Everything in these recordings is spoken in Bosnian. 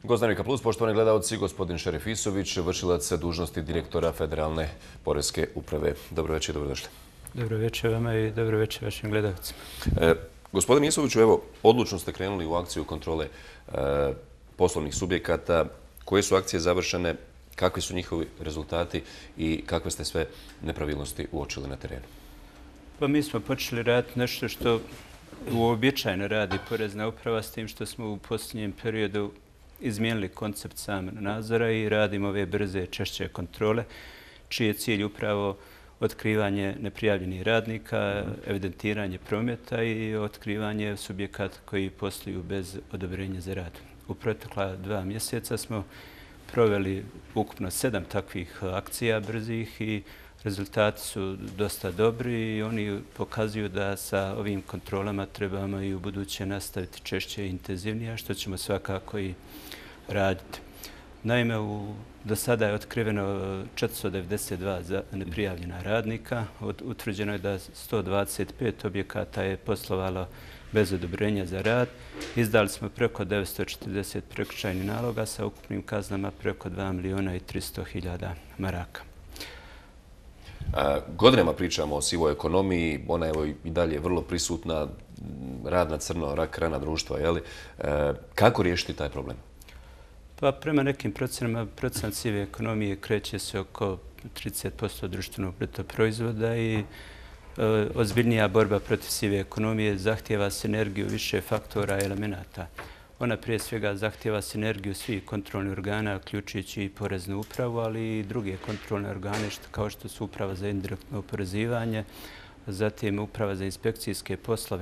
Gost Dnevnika Plus, poštovani gledalci, gospodin Šerif Isović, vršilac dužnosti direktora Federalne poreske uprave. Dobro večer i dobrodošli. Dobro večer vama i dobro večer vašim gledalcima. Gospodin Isoviću, evo, odlučno ste krenuli u akciju kontrole poslovnih subjekata. Koje su akcije završene, kakvi su njihovi rezultati i kakve ste sve nepravilnosti uočili na terenu? Pa mi smo počeli raditi nešto što uobičajeno radi Porezna uprava, s tim što smo u posljednjem periodu izmijenili koncept samog nadzora i radimo ove brze, češće kontrole, čiji je cilj upravo otkrivanje neprijavljenih radnika, evidentiranje prometa i otkrivanje subjekata koji posluju bez odobrenja za rad. U protekla 2 mjeseca smo proveli ukupno 7 takvih akcija brzih i rezultati su dosta dobri i oni pokazuju da sa ovim kontrolama trebamo i u buduće nastaviti češće i intenzivnije, što ćemo svakako i raditi. Naime, do sada je otkriveno 492 neprijavljena radnika. Utvrđeno je da 125 objekata je poslovalo bez odobrenja za rad. Izdali smo preko 940 prekršajnih naloga sa ukupnim kaznama preko 2.300.000 maraka. Godinama pričamo o sivoj ekonomiji, ona je i dalje vrlo prisutna, rad na crno, rak rana društva. Kako riješiti taj problem? Pa prema nekim procenama, procenat sive ekonomije kreće se oko 30% društvenog bruto proizvoda i ozbiljnija borba protiv sive ekonomije zahtijeva sinergiju više faktora i elemenata. Ona prije svega zahtijeva sinergiju svih kontrolnih organa, uključujući i Poreznu upravu, ali i druge kontrolne organe kao što su Uprava za indirektno oporezivanje, zatim Uprava za inspekcijske poslove.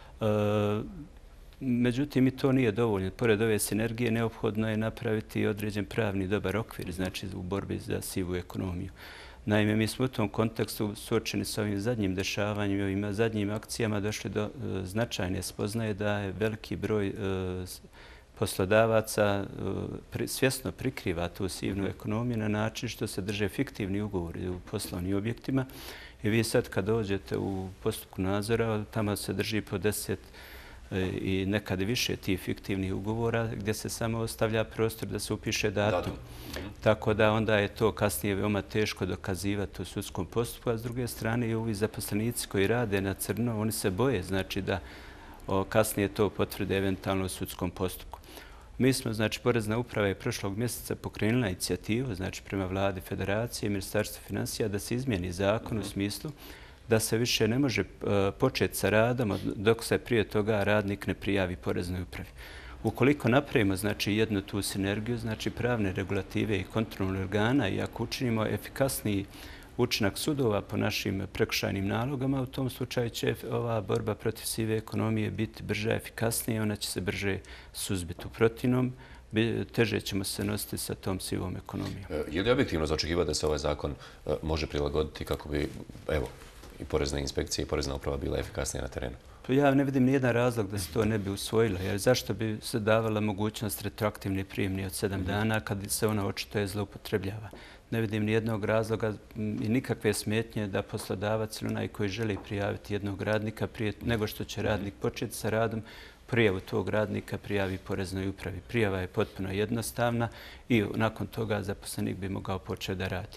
Međutim, i to nije dovoljno. Pored ove sinergije neophodno je napraviti određen pravni dobar okvir, znači u borbi za sivu ekonomiju. Naime, mi smo u tom kontekstu suočeni s ovim zadnjim dešavanjem i ovim zadnjim akcijama došli do značajne spoznaje da je veliki broj poslodavaca svjesno prikriva tu sivnu ekonomiju na način što se drže fiktivni ugovori u poslovnim objektima. I vi sad kad dođete u postupku nadzora, tamo se drži po 10 i nekad više tih fiktivnih ugovora gdje se samo ostavlja prostor da se upiše datum. Tako da onda je to kasnije veoma teško dokazivati u sudskom postupku, a s druge strane i ovi zaposlenici koji rade na crno, oni se boje, znači da kasnije to potvrde eventualno u sudskom postupku. Mi smo, znači, Porezna uprava je prošlog mjeseca pokrenula inicijativu, znači prema Vladi Federacije i Ministarstvu financija da se izmijeni zakon u smislu da se više ne može početi sa radom dok se prije toga radnik ne prijavi Poreznoj upravi. Ukoliko napravimo, znači, jednu tu sinergiju, znači pravne regulative i kontrolnog organa i ako učinimo efikasniji učinak sudova po našim prekršajnim nalogama, u tom slučaju će ova borba protiv sive ekonomije biti brža, efikasnija i ona će se brže suzbiti. U protivnom, teže ćemo se nositi sa tom sivom ekonomijom. Je li objektivno za očekivati da se ovaj zakon može prilagoditi kako bi, evo, i porezne inspekcije i Porezna uprava bila efikasnija na terenu? Ja ne vidim nijedan razlog da se to ne bi usvojilo, jer zašto bi se davala mogućnost retroaktivne prijemni od 7 dana kad se ona očito je zloupotrebljava. Ne vidim nijednog razloga i nikakve smetnje da poslodavac ili onaj koji želi prijaviti jednog radnika prije nego što će radnik početi sa radom, prijavu tog radnika prijavi Poreznoj upravi. Prijava je potpuno jednostavna i nakon toga zaposlenik bi mogao početi da radi.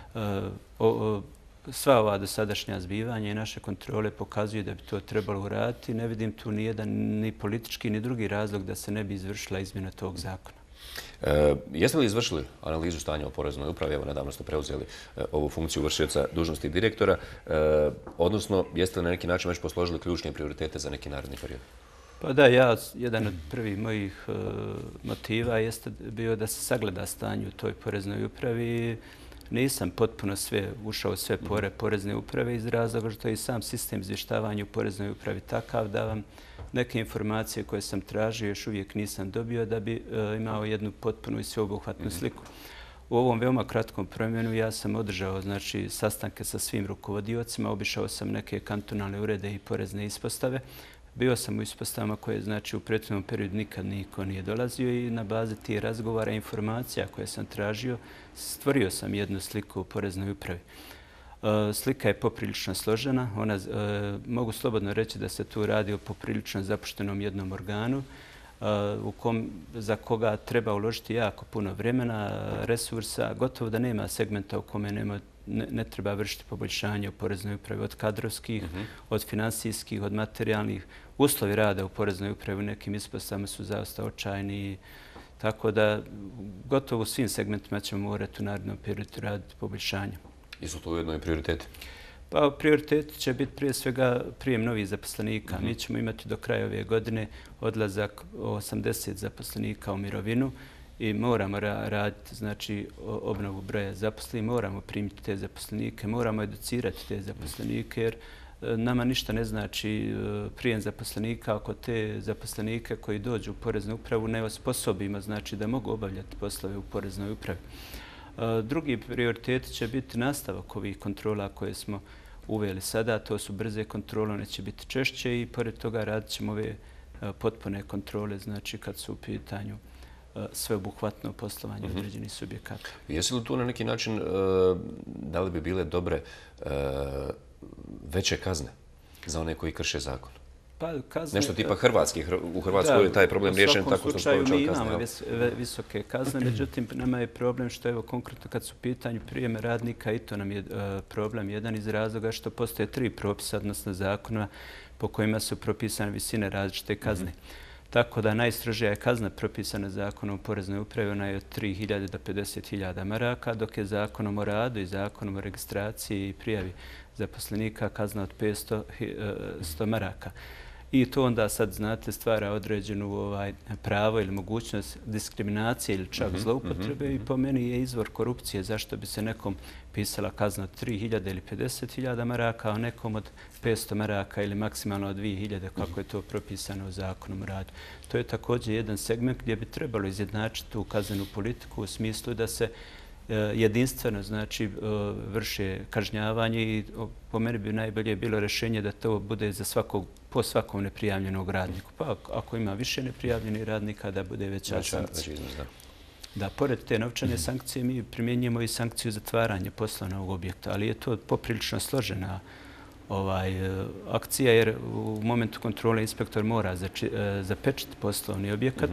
Sva ova dosadašnja zbivanja i naše kontrole pokazuju da bi to trebalo uraditi. Ne vidim tu nijedan ni politički ni drugi razlog da se ne bi izvršila izmjena tog zakona. Jeste li izvršili analizu stanja u Poreznoj upravi? Evo, nedavno ste preuzeli ovu funkciju vršioca dužnosti direktora. Odnosno, jeste li na neki način već posložili ključne prioritete za neki naredni period? Pa da, jedan od prvih mojih motiva jeste bio da se sagleda stanje u toj Poreznoj upravi. Nisam potpuno ušao sve pore Porezne uprave iz razloga što je i sam sistem izvještavanja u Poreznoj upravi takav da vam neke informacije koje sam tražio još uvijek nisam dobio da bi imao jednu potpunu i sveobuhvatnu sliku. U ovom veoma kratkom vremenu ja sam održao, znači, sastanke sa svim rukovodiocima, obišao sam neke kantonalne urede i porezne ispostave. Bio sam u ispostavama koje, znači, u prethodnom periodu nikad niko nije dolazio i na bazi tih razgovara i informacija koje sam tražio stvorio sam jednu sliku u Poreznoj upravi. Slika je poprilično složena. Mogu slobodno reći da se tu radi o poprilično zapuštenom jednom organu za koga treba uložiti jako puno vremena, resursa, gotovo da nema segmenta u kome ne treba vršiti poboljšanje u Poreznoj upravi, od kadrovskih, od finansijskih, od materijalnih. Uslovi rada u Poreznoj upravi u nekim ispostavama su zaista očajni, tako da gotovo u svim segmentima ćemo morati u narednom periodu raditi poboljšanje. Jesu to ujedno i prioriteti? Pa prioriteti će biti prije svega prijem novih zaposlenika. Mi ćemo imati do kraja ove godine odlazak 80 zaposlenika u mirovinu i moramo raditi znači, obnovu broja zaposlenih, moramo primiti te zaposlenike, moramo educirati te zaposlenike jer nama ništa ne znači prijem zaposlenika ako te zaposlenike koji dođu u Poreznu upravu ne osposobimo, znači da mogu obavljati poslove u Poreznoj upravi. Drugi prioritet će biti nastavak ovih kontrola koje smo uveli sada. To su brze kontrole, one će biti češće i pored toga radit ćemo ove potpune kontrole, znači kad su u pitanju sveobuhvatno poslovanje određenih subjekata. Jesi li tu na neki način, da li bi bile dobre veće kazne za one koji krše zakon? Nešto tipa Hrvatske. U Hrvatskoj je taj problem riješen tako što su povećali kazne. U svakom slučaju mi imamo visoke kazne, međutim nama je problem što evo konkretno kad su u pitanju prijeme radnika i to nam je problem jedan iz razloga što postoje 3 propisa, odnosno zakona po kojima su propisane visine različite kazne. Tako da najstrožija je kazna propisana zakonom o Poreznoj upravi, ona je od 3.000 do 50.000 maraka, dok je zakonom o radu i zakonom o registraciji i prijavi zaposlenika kazna od 500 maraka. I to onda sad, znate, stvara određenu pravo ili mogućnost diskriminacije ili čak zloupotrebe i po meni je izvor korupcije. Zašto bi se nekom pisala kazna od 3.000 ili 50.000 maraka, a nekom od 500 maraka ili maksimalno od 2.000, kako je to propisano u zakonom o radu. To je također jedan segment gdje bi trebalo izjednačiti tu kaznenu politiku u smislu da se jedinstveno znači vrše kažnjavanje i po meni bi najbolje bilo rješenje da to bude za po svakom neprijavljenog radnika. Pa ako ima više neprijavljenih radnika da bude veća sankcija. Da, pored te novčane sankcije mi primjenjujemo i sankciju zatvaranja poslovnog objekta, ali je to poprilično složena akcija jer u momentu kontrole inspektor mora zapečati poslovni objekat.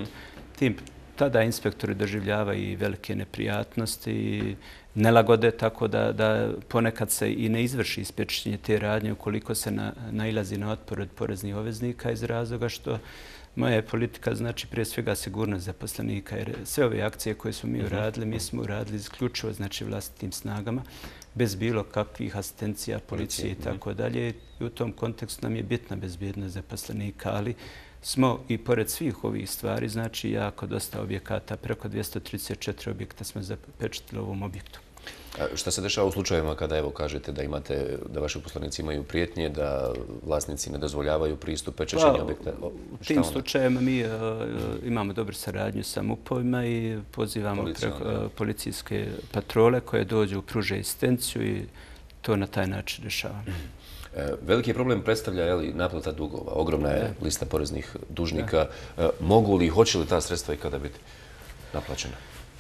Tada inspektori doživljavaju i velike neprijatnosti i nelagode, tako da ponekad se i ne izvrši ispečenje te radnje ukoliko se nailazi na otpor od poreznih obveznika iz razloga što moja je politika znači prije svega sigurnost zaposlenika jer sve ove akcije koje smo mi uradili, mi smo uradili isključivo znači vlastitim snagama, bez bilo kakvih asistencija, policije i tako dalje. I u tom kontekstu nam je bitna bezbjednost zaposlenika, ali smo i pored svih ovih stvari, znači jako dosta objekata, preko 234 objekta smo zapečatili u ovom objektu. Šta se dešava u slučajevima kada evo kažete da vaši uposlenici imaju prijetnje, da vlasnici ne dozvoljavaju pristup pečaćenja objekta? U tim slučajevima mi imamo dobru saradnju sa MUP-ovima i pozivamo policijske patrole koje dođu, pruže asistenciju i to na taj način rješavamo. Veliki problem predstavlja naplata dugova. Ogromna je lista poreznih dužnika. Mogu li, hoće li ta sredstva i kada biti naplaćena?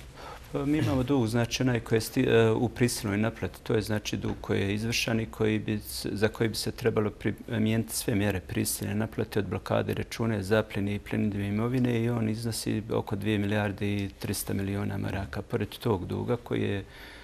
Mi imamo dug, znači onaj koji je u prisilnoj naplati. To je znači dug koji je izvršan i za koji bi se trebalo primijeniti sve mjere prisilne naplate od blokade račune, zapljene i pljenidbe imovine i on iznosi oko 2 milijarde i 300 milijuna maraka. Pored tog duga koji je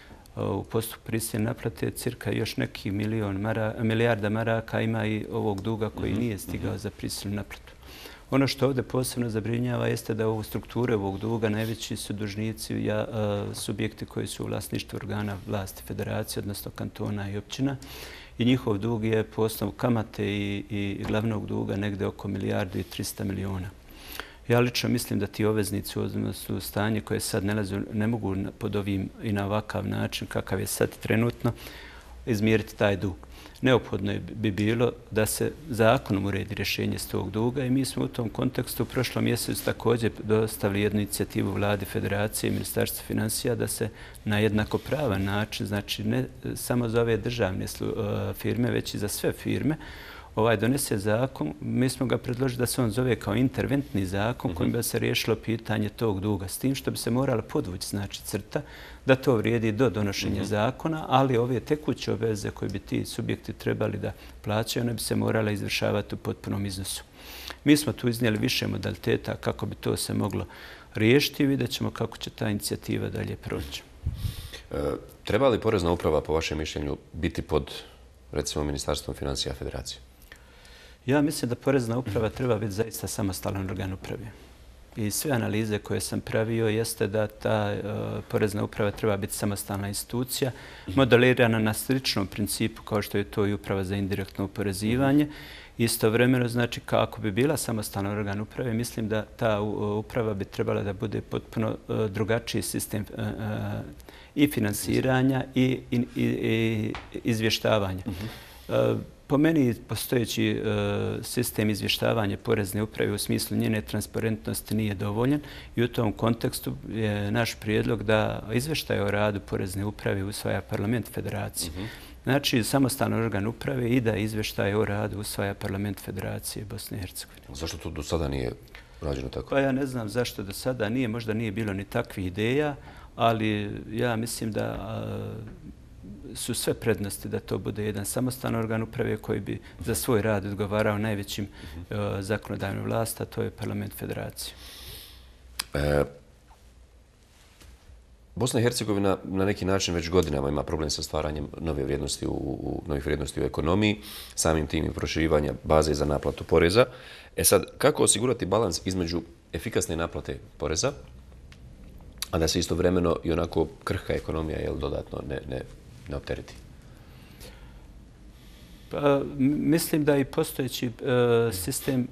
u postupku prisilne naplate cirka još nekih milijarda maraka ima i ovog duga koji nije stigao za prisilnu naplatu. Ono što ovdje posebno zabrinjava jeste da u strukturi ovog duga najveći su dužnici subjekti koji su u vlasništvu organa vlasti federacije, odnosno kantona i općina i njihov dug je po osnovu kamate i glavnog duga negdje oko milijardu i 300 milijuna. Ja lično mislim da ti obveznici u stanje koje sad ne mogu pod ovim i na ovakav način kakav je sad trenutno izmjeriti taj dug. Neophodno bi bilo da se zakonom uredi rješenje s tog duga i mi smo u tom kontekstu u prošlom mjesecu također dostavili jednu inicijativu Vlade Federacije i Ministarstva financija da se na jednakopravan način, znači ne samo za ove državne firme, već i za sve firme, donese zakon. Mi smo ga predložili da se on zove kao interventni zakon kojim bi se riješilo pitanje tog duga. S tim što bi se morala podvući znači crta da to vrijedi do donošenja zakona, ali ove tekuće obveze koje bi ti subjekti trebali da plaćaju, one bi se morale izvršavati u potpunom iznosu. Mi smo tu iznijeli više modaliteta kako bi to se moglo riješiti i vidjet ćemo kako će ta inicijativa dalje proći. Treba li Porezna uprava, po vašem mišljenju, biti pod, recimo, Ministarstvom financija Federacije? Ja mislim da Porezna uprava treba biti zaista samostalan organ uprave. I sve analize koje sam pravio jeste da ta Porezna uprava treba biti samostalna institucija, modelirana na sličnom principu kao što je to i uprava za indirektno oporezivanje. Istovremeno, znači, kako bi bila samostalan organ uprave, mislim da ta uprava bi trebala da bude potpuno drugačiji sistem i finansiranja i izvještavanja. Po meni postojeći sistem izvještavanja Porezne uprave u smislu njene transparentnosti nije dovoljan i u tom kontekstu je naš prijedlog da izvještaj o radu Porezne uprave usvaja Parlament Federacije. Znači, samostalan organ uprave i da izvještaj o radu usvaja Parlament Federacije Bosne i Hercegovine. Zašto to do sada nije rađeno tako? Pa ja ne znam zašto do sada nije, možda nije bilo ni takvih ideja, ali ja mislim da su sve prednosti da to bude jedan samostalan organ uprave koji bi za svoj rad odgovarao najvećim zakonodavnom vlasti, a to je Parlament Federacije. Bosna i Hercegovina na neki način već godinama ima problem sa stvaranjem novih vrijednosti u ekonomiji, samim tim i proširivanja baze za naplatu poreza. Sad, kako osigurati balans između efikasne naplate poreza, a da se istovremeno i onako krhka ekonomija dodatno ne optereti? Mislim da i postojeći sistem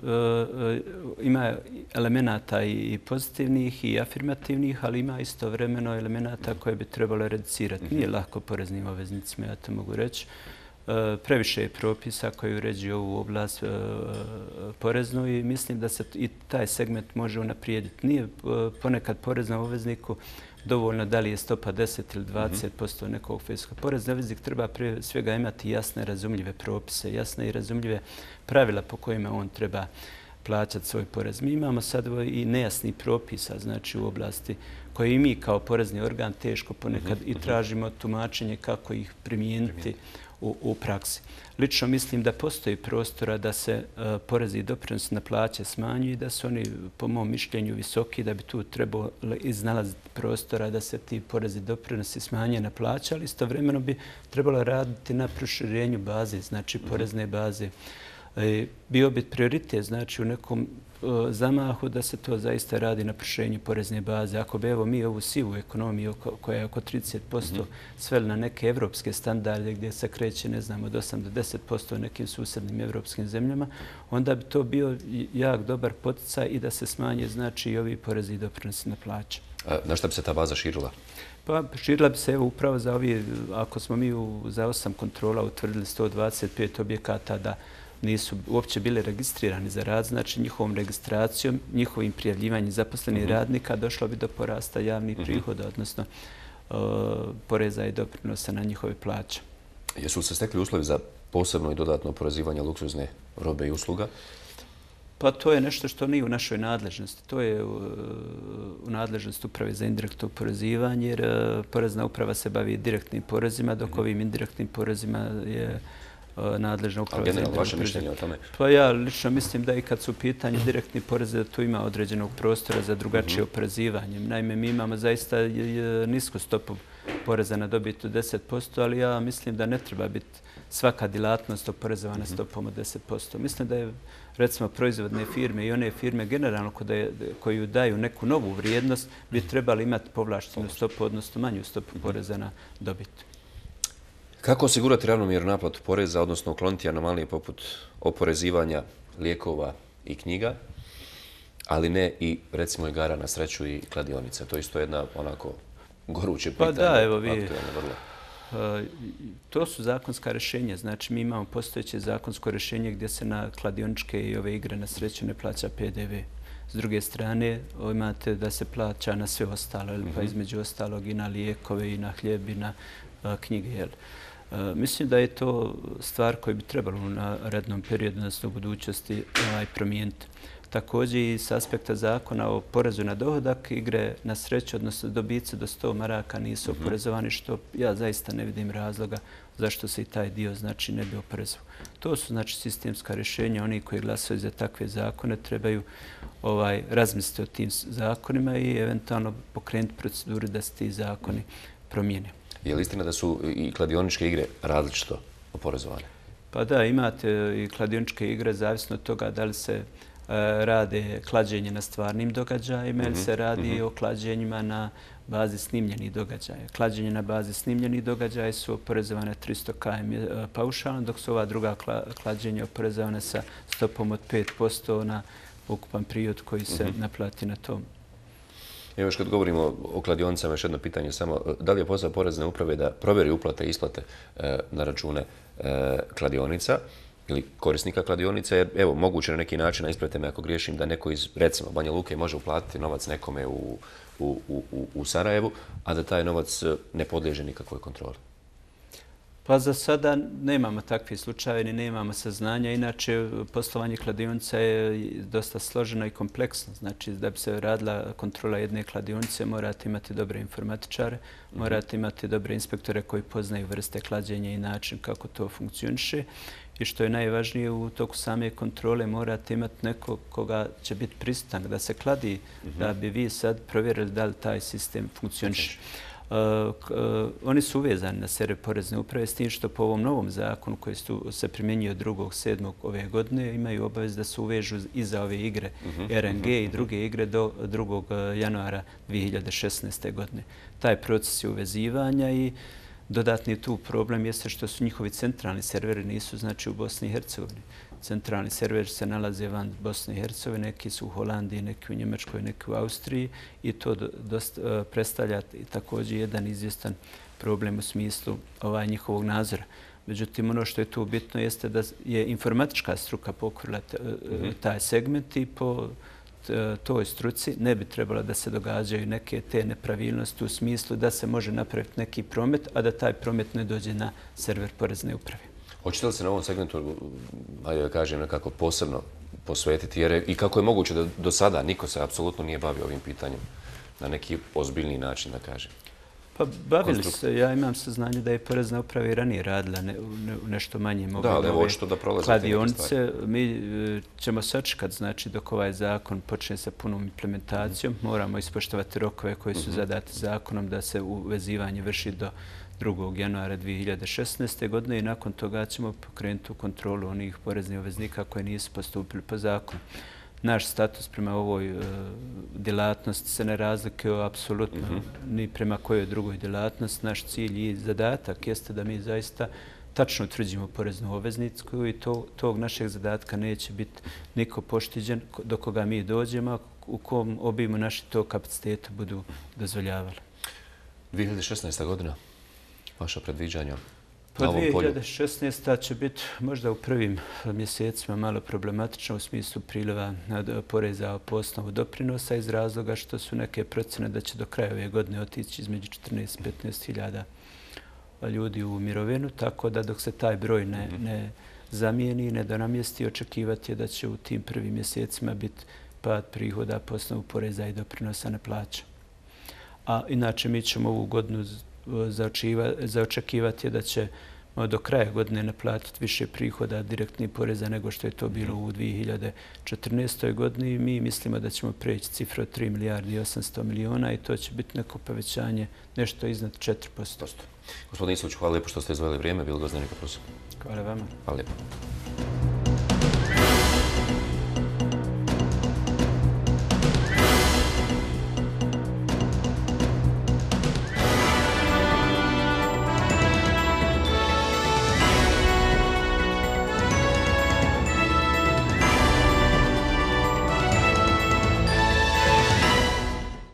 ima elemenata i pozitivnih i afirmativnih, ali ima istovremeno elemenata koje bi trebalo reducirati. Nije lako poreznim obveznicima, ja to mogu reći. Previše je propisa koji uređuju ovu oblast poreznu i mislim da se i taj segment može unaprijediti. Nije ponekad poreznom obvezniku dovoljno da li je stopa 10 ili 20% nekog fiskog. Porezni obveznik treba prije svega imati jasne, razumljive propise, jasne i razumljive pravila po kojima on treba plaćati svoj porez. Mi imamo sad i nejasni propisa, znači u oblasti koje i mi kao porezni organ teško ponekad i tražimo tumačenje kako ih primijeniti u praksi. Lično mislim da postoji prostora da se porezi i doprinosi na plaće smanjuju i da su oni, po mom mišljenju, visoki, da bi tu trebalo iznalaziti prostora da se ti porezi i doprinosi smanje na plaće, ali istovremeno bi trebalo raditi na proširenju baze, znači porezne baze. Bio bi prioritet, znači u nekom zamahu da se to zaista radi na proširenju porezne baze. Ako bi evo mi ovu sivu ekonomiju koja je oko 30% sveli na neke evropske standarde gdje se kreće, ne znam, od 8 do 10% u nekim susednim evropskim zemljama, onda bi to bio jak dobar poticaj i da se smanje, znači, i ovi porezi i doprinosi na plaće. Na šta bi se ta baza širila? Pa širila bi se evo upravo za ovi, ako smo mi za 8 kontrola utvrdili 125 objekata da nisu uopće bili registrirani za rad, znači njihovom registracijom, njihovim prijavljivanjem zaposlenih radnika došlo bi do porasta javnih prihoda, odnosno poreza i doprinosa na njihove plaće. Jesu li se stekli uslovi za posebno i dodatno oporezivanje luksuzne robe i usluga? Pa to je nešto što nije u našoj nadležnosti. To je u nadležnosti uprave za indirektno oporezivanje, jer Porezna uprava se bavi direktnim porezima, dok ovim indirektnim porezima je nadležna uprava za indirektno vaše mišljenje o tome? Pa ja lično mislim da i kad su u pitanju direktni poreze, da tu ima određenog prostora za drugačije oporezivanje. Naime, mi imamo zaista nisku stopu poreza na dobit od 10%, ali ja mislim da ne treba biti svaka djelatnost oporezovana stopom od 10%. Mislim da je, recimo, proizvodne firme i one firme generalno koju daju neku novu vrijednost bi trebali imati povlaštenu stopu, odnosno manju stopu poreza na dobit. Kako osigurati ravnomjernu naplatu poreza, odnosno ukloniti anomalije poput oporezivanja lijekova i knjiga, ali ne i, recimo, igara na sreću i kladionica? To je isto jedna onako goruće pitanje. Pa da, evo vi, to su zakonska rješenja. Znači, mi imamo postojeće zakonsko rješenje gdje se na kladioničke i ove igre na sreću ne plaća PDV. S druge strane, imate da se plaća na sve ostalo, pa između ostalog i na lijekove, i na hljeb, i na knjige. Mislim da je to stvar koju bi trebalo na rednom periodu, odnosno u budućnosti, promijeniti. Također i s aspekta zakona o porezu na dohodak, igre na sreću, odnosno dobici do 100 maraka nisu oporezovani, što ja zaista ne vidim razloga zašto se i taj dio znači ne bi oporezovao. To su znači sistemska rješenja. Oni koji glasaju za takve zakone trebaju razmisliti o tim zakonima i eventualno pokrenuti proceduru da se ti zakoni promijene. Je li istina da su i kladioničke igre različito oporezovane? Pa da, imate i kladioničke igre, zavisno od toga da li se rade klađenje na stvarnim događajima ili se radi o klađenjima na bazi snimljenih događaja. Klađenje na bazi snimljenih događaja su oporezovane 300 km paušalno, dok su ova druga klađenja oporezovane sa stopom od 5% na ukupan prihod koji se naplati na tom. Evo još kad govorimo o kladionicama, još jedno pitanje samo. Da li je posao Porezne uprave da provjeri uplate i isplate na račune kladionica ili korisnika kladionica, jer evo, moguće na neki način, ispravite me ako griješim, da neko iz, recimo, Banja Luke može uplatiti novac nekome u Sarajevu, a da taj novac ne podliježe nikakvoj kontroli? Pa za sada nemamo takvih slučajeva ni nemamo saznanja. Inače, poslovanje kladionica je dosta složeno i kompleksno. Znači, da bi se radila kontrola jedne kladionice, morate imati dobre informatičare, morate imati dobre inspektore koji poznaju vrste klađenja i način kako to funkcioniše. I što je najvažnije, u toku same kontrole morate imati nekog koga će biti prisutan da se kladi, da bi vi sad provjerili da li taj sistem funkcioniše. Oni su uvezani na server Porezne uprave s tim što po ovom novom zakonu koji se primjenjuje od 2.7. ove godine imaju obavez da se uvežu i za ove igre RNG i druge igre do 2. januara 2016. godine. Taj proces je uvezivanja i dodatni tu problem jeste što su njihovi centralni serveri nisu znači u Bosni i Hercegovini. Centralni serveri se nalaze van Bosne i Hercegovine, neki su u Holandiji, neki u Njemačkoj, neki u Austriji i to predstavlja također jedan izvjestan problem u smislu njihovog nadzora. Međutim, ono što je tu bitno jeste da je informatička struka pokrila taj segment i po toj struci ne bi trebalo da se događaju neke te nepravilnosti u smislu da se može napraviti neki promet, a da taj promet ne dođe na server Porezne uprave. Hoćete li se na ovom segmentu, ajde da kažem, nekako posebno posvetiti? Jer i kako je moguće da do sada niko se apsolutno nije bavio ovim pitanjem na neki ozbiljniji način, da kažem? Pa bavili se. Ja imam saznanje da je Porezna uprava i ranije radila u nešto manjem obimu kladionice. Mi ćemo sačekati, znači, dok ovaj zakon počne sa punom implementacijom. Moramo ispoštovati rokove koji su zadati zakonom da se uvezivanje vrši do 2. januara 2016. godine i nakon toga ćemo pokrenuti u kontrolu onih poreznih obveznika koji nisu postupili po zakonu. Naš status prema ovoj djelatnosti se ne razlikuje apsolutno ni prema kojoj drugoj djelatnosti. Naš cilj i zadatak jeste da mi zaista tačno utvrđimo poreznu obveznicu i tog našeg zadatka neće biti niko poštiđen do koga mi dođemo, u kom obimu naši to kapaciteta budu dozvoljavali. 2016. godina, vaša predviđanja na ovom polju? 2016. će biti možda u prvim mjesecima malo problematično u smislu priliva poreza po osnovu doprinosa iz razloga što su neke procjene da će do kraja ove godine otići između 14 i 15 hiljada ljudi u mirovinu, tako da dok se taj broj ne zamijeni i ne donamjesti, očekivati je da će u tim prvim mjesecima biti pad prihoda po osnovu poreza i doprinosa ne plaća. A inače mi ćemo ovu godinu zaočekivati da će do kraja godine naplatiti više prihoda direktnih poreza nego što je to bilo u 2014. godini. Mi mislimo da ćemo preći cifru od 3 milijardi i 800 miliona i to će biti neko povećanje nešto iznad 4%. Gospodin Islović, hvala lijepo što ste izvojili vrijeme. Bilo gozdanje. Hvala vama. Hvala lijepo.